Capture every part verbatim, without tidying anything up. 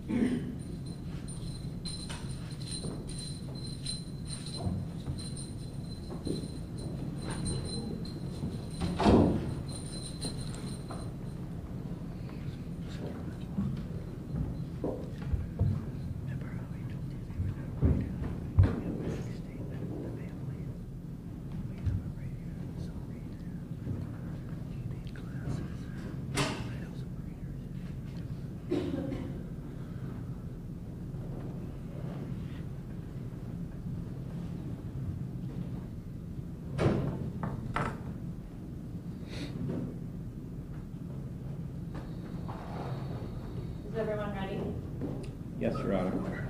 Is everyone ready? Yes, Your Honor.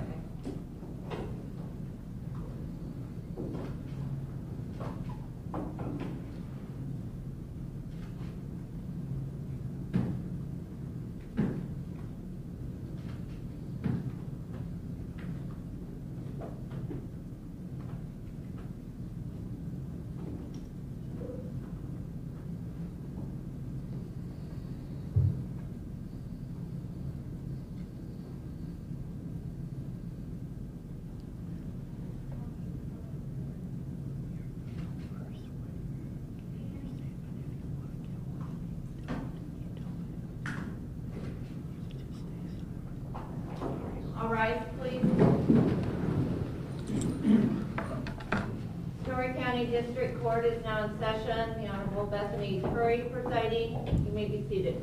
All rise, please. Story County District Court is now in session. The Honorable Bethany Curry presiding. You may be seated.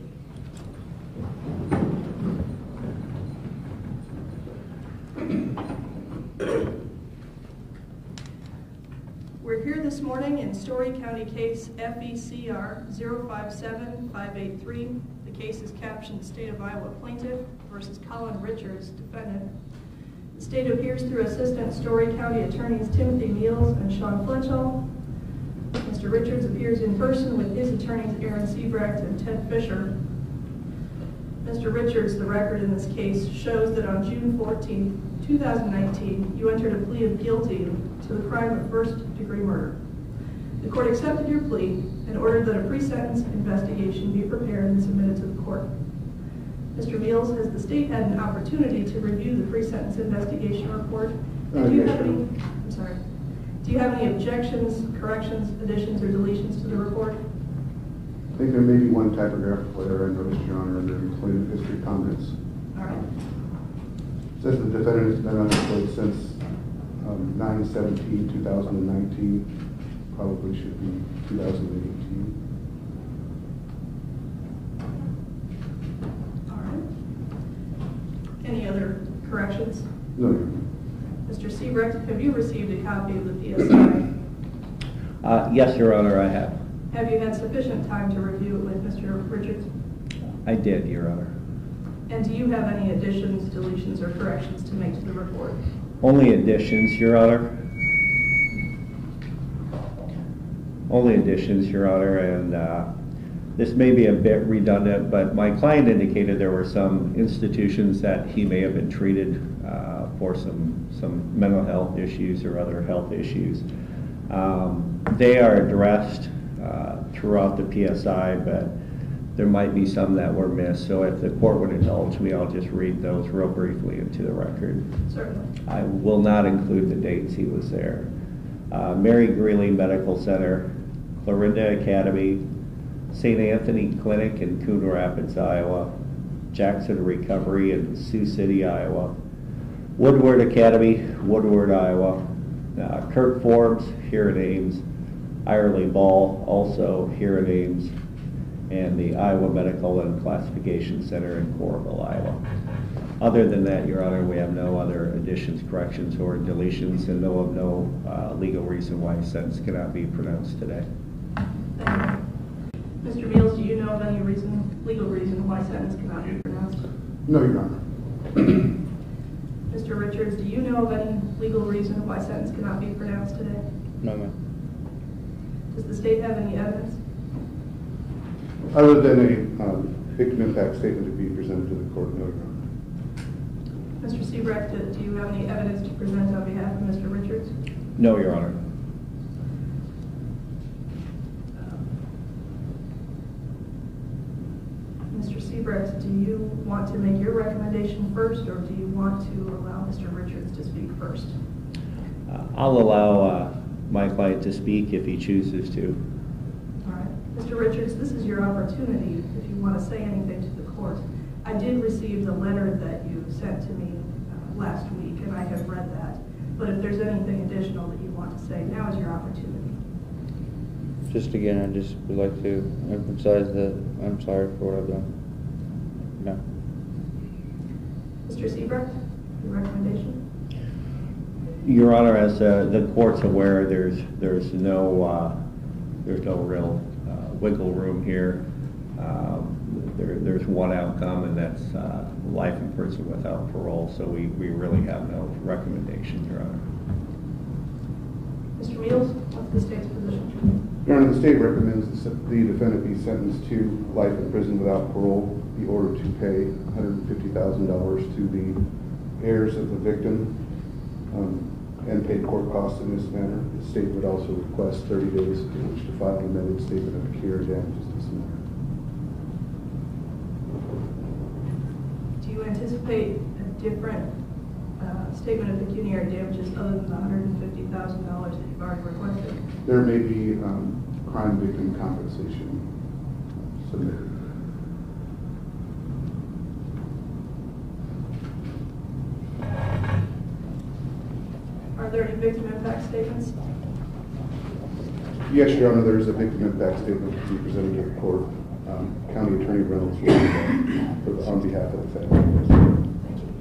We're here this morning in Story County case F E C R zero five seven five eight three. The case is captioned State of Iowa Plaintiff versus Colin Richards, Defendant. The state appears through Assistant Story County Attorneys Timothy Meals and Sean Fletchall. Mister Richards appears in person with his attorneys Aaron Siebrecht and Ted Fisher. Mister Richards, the record in this case shows that on June fourteenth, two thousand nineteen, you entered a plea of guilty to the crime of first-degree murder. The court accepted your plea and ordered that a pre-sentence investigation be prepared and submitted to the court. Mister Meals, has the state had an opportunity to review the pre-sentence investigation report? And do you have any, I'm sorry, do you have any objections, corrections, additions, or deletions to the report? I think there may be one typographical error I noticed, Your Honor, under employment history comments. All right. It says the defendant has been unemployed since um, nine seventeen two thousand nineteen. Probably should be two thousand eighteen. All right. Any other corrections? No, Your Honor. Mister Siebrecht, have you received a copy of the P S I? Uh, yes, Your Honor, I have. Have you had sufficient time to review it with Mister Richards? I did, Your Honor. And do you have any additions, deletions, or corrections to make to the report? Only additions, Your Honor. Only additions, Your Honor, and uh, this may be a bit redundant, but my client indicated there were some institutions that he may have been treated uh, for some, some mental health issues or other health issues. Um, they are addressed uh, throughout the P S I, but there might be some that were missed. So if the court would indulge me, I'll just read those real briefly into the record. Certainly. I will not include the dates he was there. Uh, Mary Greeley Medical Center, Clarinda Academy, Saint Anthony Clinic in Coon Rapids, Iowa, Jackson Recovery in Sioux City, Iowa, Woodward Academy, Woodward, Iowa, uh, Kirk Forbes here in Ames, Irely Ball, also here in Ames, and the Iowa Medical and Classification Center in Coralville, Iowa. Other than that, Your Honor, we have no other additions, corrections, or deletions, and know of no uh, legal reason why a sentence cannot be pronounced today. Thank you. Mister Meals, do you know of any reason, legal reason why sentence cannot be pronounced? No, Your Honor. Mister Richards, do you know of any legal reason why sentence cannot be pronounced today? No, ma'am. Does the state have any evidence? Other than a um, victim impact statement to be presented to the court, no, Your Honor. Mister Siebrecht, do you have any evidence to present on behalf of Mister Richards? No, Your Honor. Mister Siebrecht, do you want to make your recommendation first, or do you want to allow Mister Richards to speak first? Uh, I'll allow uh, my client to speak if he chooses to. All right. Mister Richards, this is your opportunity if you want to say anything to the court. I did receive the letter that you sent to me uh, last week, and I have read that. But if there's anything additional that you want to say, now is your opportunity. Just again, I just would like to emphasize that I'm sorry for what I've done. No. Mister Siebrecht, your recommendation? Your Honor, as uh, the court's aware, there's there's no uh, there's no real uh, wiggle room here. Um, there, there's one outcome, and that's uh, life in prison without parole. So we, we really have no recommendation, Your Honor. Mister Meals, what's the state's position? Your Honor, the state recommends the the defendant be sentenced to life in prison without parole, be ordered to pay one hundred fifty thousand dollars to the heirs of the victim, um, and pay court costs in this manner. The state would also request thirty days in which to file an amended statement of care damages in this manner. Do you anticipate a different uh, statement of pecuniary damages other than the one hundred fifty thousand dollars that you've already requested? There may be um, crime victim compensation submitted. Are there any victim impact statements? Yes, Your Honor, there is a victim impact statement to be presented to the court. Um, County Attorney Reynolds will do that on behalf of the family. Thank you.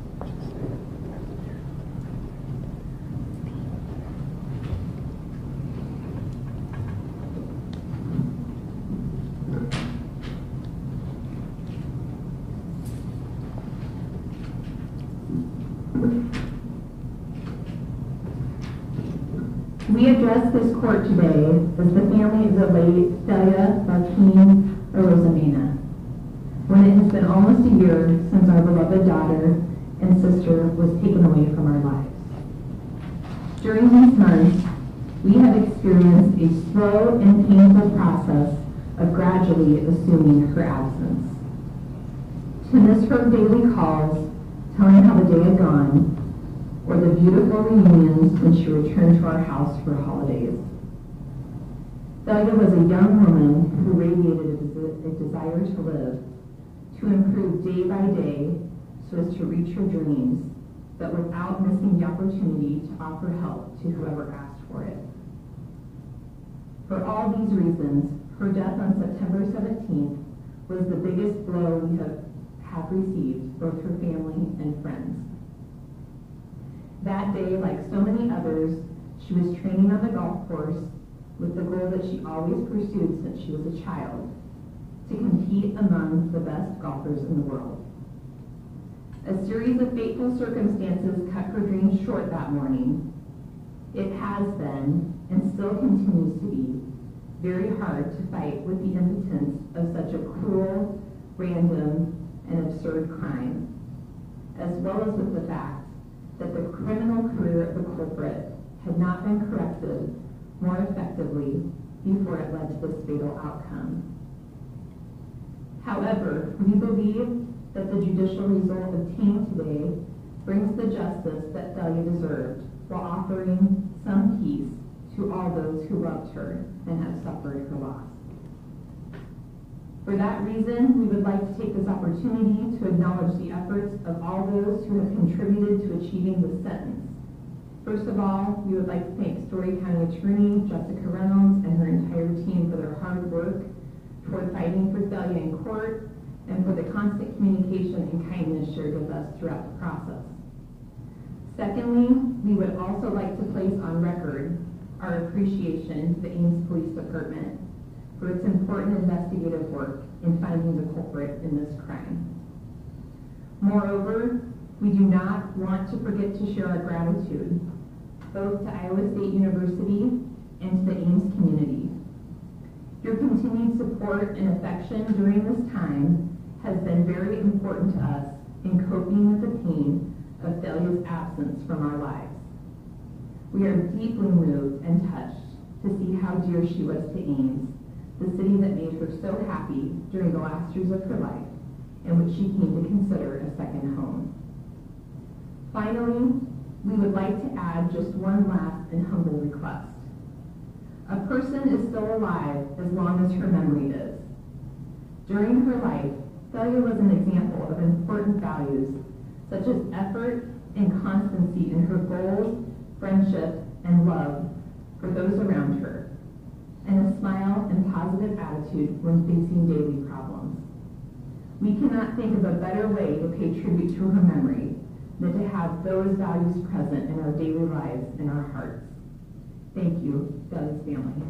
We address this court today as the family of the late Delia Joaquin Rosamena, when it has been almost a year since our beloved daughter and sister was taken away from our lives. During these months, we have experienced a slow and painful process of gradually assuming her absence. To miss her daily calls, telling how the day had gone, or the beautiful reunions when she returned to our house for holidays. Delia was a young woman who radiated a, des- a desire to live, to improve day by day so as to reach her dreams, but without missing the opportunity to offer help to whoever asked for it. For all these reasons, her death on September seventeenth was the biggest blow we have, have received, both her family and friends. That day, like so many others, she was training on the golf course with the goal that she always pursued since she was a child, to compete among the best golfers in the world. A series of fateful circumstances cut her dreams short that morning. It has been, and still continues to be, very hard to fight with the impotence of such a cruel, random, and absurd crime, as well as with the fact that the criminal career of the culprit had not been corrected more effectively before it led to this fatal outcome. However, we believe that the judicial result obtained today brings the justice that Delia deserved, while offering some peace to all those who loved her and have suffered her loss. For that reason, we would like to take this opportunity to acknowledge the efforts of all those who have contributed to achieving this sentence. First of all, we would like to thank Story County Attorney Jessica Reynolds and her entire team for their hard work toward fighting for Delia in court and for the constant communication and kindness shared with us throughout the process. Secondly, we would also like to place on record our appreciation to the Ames Police Department for its important investigative work in finding the culprit in this crime. Moreover, we do not want to forget to share our gratitude both to Iowa State University and to the Ames community. Your continued support and affection during this time has been very important to us in coping with the pain of Delia's absence from our lives. We are deeply moved and touched to see how dear she was to Ames, the city that made her so happy during the last years of her life, and which she came to consider a second home. Finally, we would like to add just one last and humble request. A person is still alive as long as her memory is. During her life, Celia was an example of important values such as effort and constancy in her goals, friendship, and love for those around her, and a smile and positive attitude when facing daily problems. We cannot think of a better way to pay tribute to her memory than to have those values present in our daily lives and our hearts. Thank you, Celia's family.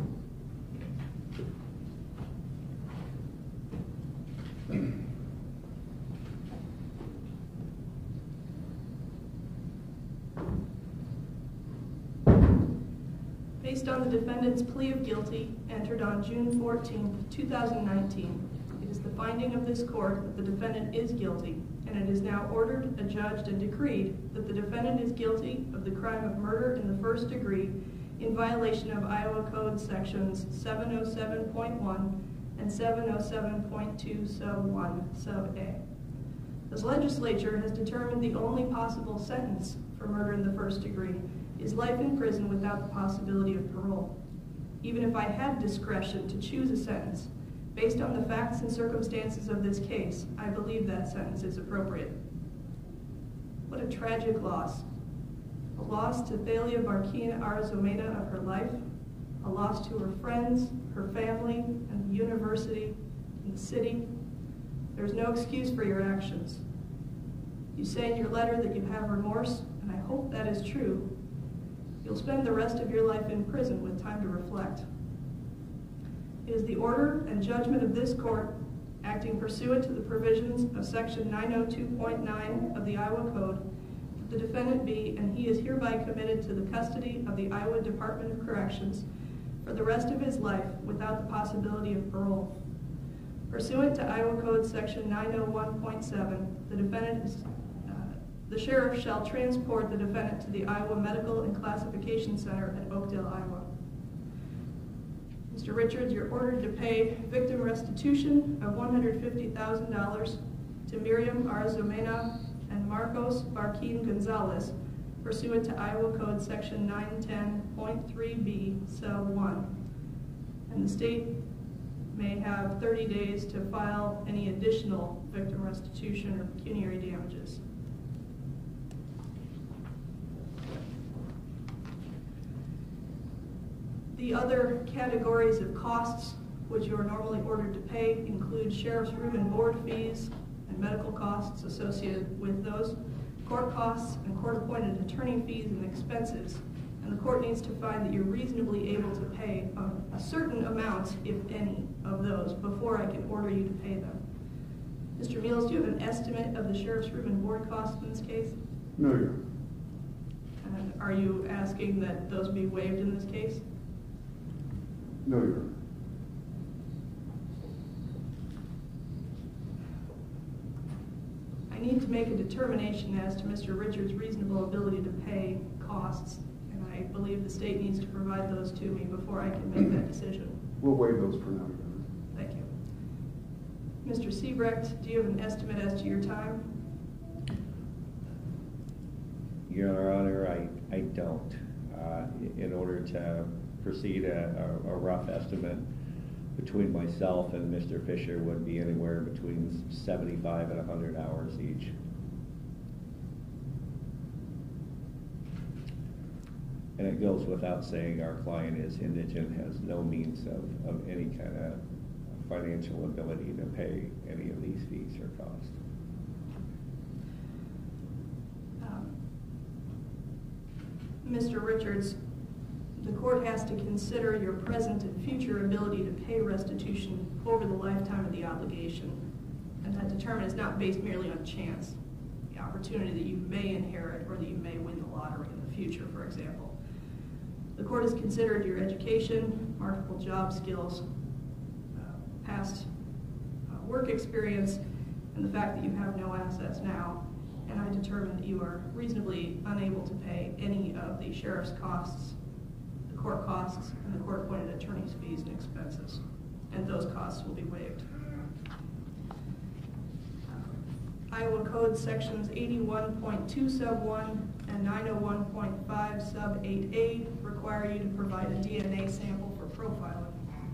Based on the defendant's plea of guilty entered on June fourteenth, two thousand nineteen, it is the finding of this court that the defendant is guilty, and it is now ordered, adjudged, and decreed that the defendant is guilty of the crime of murder in the first degree in violation of Iowa Code sections seven oh seven point one and seven oh seven point two sub one sub A. This legislature has determined the only possible sentence for murder in the first degree is life in prison without the possibility of parole. Even if I had discretion to choose a sentence, based on the facts and circumstances of this case, I believe that sentence is appropriate. What a tragic loss. A loss to Thalia Barquin Arizomena of her life, a loss to her friends, her family, and the university, and the city. There's no excuse for your actions. You say in your letter that you have remorse, and I hope that is true. You'll spend the rest of your life in prison with time to reflect. It is the order and judgment of this court, acting pursuant to the provisions of section nine oh two point nine of the Iowa Code, that the defendant be, and he is hereby committed to the custody of the Iowa Department of Corrections for the rest of his life without the possibility of parole. Pursuant to Iowa Code section nine oh one point seven, the defendant is The sheriff shall transport the defendant to the Iowa Medical and Classification Center at Oakdale, Iowa. Mister Richards, you're ordered to pay victim restitution of one hundred fifty thousand dollars to Miriam Arizomena and Marcos Barquin Gonzalez pursuant to Iowa Code section nine ten point three B, sub one. And the state may have thirty days to file any additional victim restitution or pecuniary damages. The other categories of costs which you are normally ordered to pay include sheriff's room and board fees and medical costs associated with those, court costs and court-appointed attorney fees and expenses. And the court needs to find that you're reasonably able to pay a, a certain amount, if any, of those before I can order you to pay them. Mister Meals, do you have an estimate of the sheriff's room and board costs in this case? No, Your Honor. And are you asking that those be waived in this case? No, Your Honor. I need to make a determination as to Mister Richards' reasonable ability to pay costs, and I believe the state needs to provide those to me before I can make that decision. We'll waive those for now, Your Honor. Thank you. Mister Siebrecht, do you have an estimate as to your time? Your Honor, I, I don't. Uh, in order to proceed, a, a, a rough estimate between myself and Mister Fisher would be anywhere between seventy-five and one hundred hours each. And it goes without saying our client is indigent, has no means of, of any kind of financial ability to pay any of these fees or costs. Um, Mister Richards, the court has to consider your present and future ability to pay restitution over the lifetime of the obligation. And that determination is not based merely on chance, the opportunity that you may inherit or that you may win the lottery in the future, for example. The court has considered your education, marketable job skills, uh, past uh, work experience, and the fact that you have no assets now. And I determined that you are reasonably unable to pay any of the sheriff's costs, the court costs, and the court-appointed attorney's fees and expenses. And those costs will be waived. Uh, Iowa Code Sections eighty-one point two sub one and nine oh one point five sub eight A require you to provide a D N A sample for profiling.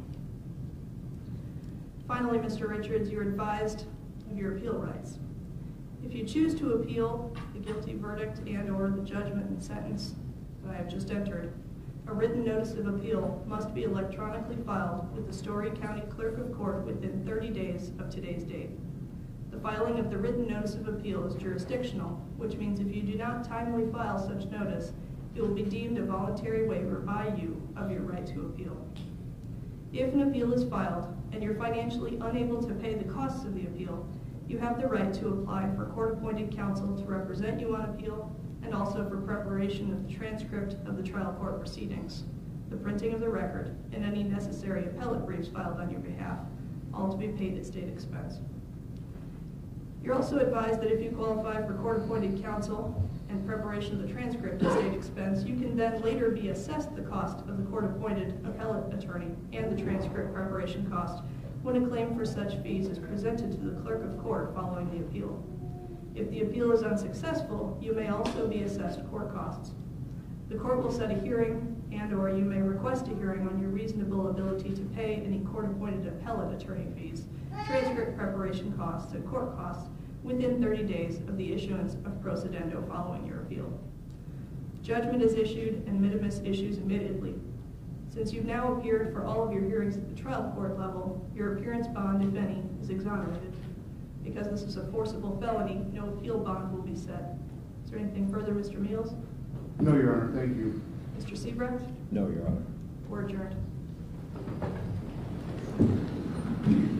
Finally, Mister Richards, you're advised of your appeal rights. If you choose to appeal the guilty verdict and/or the judgment and sentence that I have just entered, a written notice of appeal must be electronically filed with the Story County Clerk of Court within thirty days of today's date. The filing of the written notice of appeal is jurisdictional, which means if you do not timely file such notice, it will be deemed a voluntary waiver by you of your right to appeal. If an appeal is filed and you're financially unable to pay the costs of the appeal, you have the right to apply for court-appointed counsel to represent you on appeal and also for preparation of the transcript of the trial court proceedings, the printing of the record, and any necessary appellate briefs filed on your behalf, all to be paid at state expense. You're also advised that if you qualify for court-appointed counsel and preparation of the transcript at state expense, you can then later be assessed the cost of the court-appointed appellate attorney and the transcript preparation cost when a claim for such fees is presented to the clerk of court following the appeal. If the appeal is unsuccessful, you may also be assessed court costs. The court will set a hearing and/or you may request a hearing on your reasonable ability to pay any court-appointed appellate attorney fees, transcript preparation costs, and court costs within thirty days of the issuance of procedendo following your appeal. Judgment is issued and minimus issues admittedly. Since you've now appeared for all of your hearings at the trial court level, your appearance bond, if any, is exonerated. Because this is a forcible felony, no appeal bond will be set. Is there anything further, Mister Meals? No, Your Honor, thank you. Mister Siebrecht? No, Your Honor. We're adjourned.